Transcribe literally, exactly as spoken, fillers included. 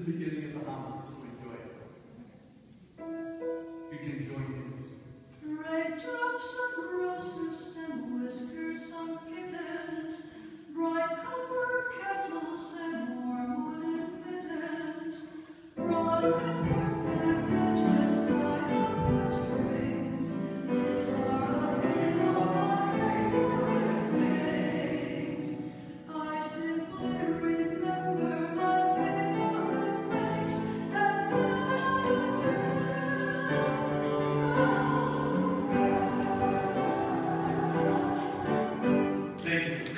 the beginning of the homily, so enjoy it. You can join in. Raindrops of roses and whiskers on kittens, bright copper kettles and warm wooden mittens, broad paper packages tied up with strings. These are a few of my favorite things. I simply remember my favorite things and benefits. Thank you.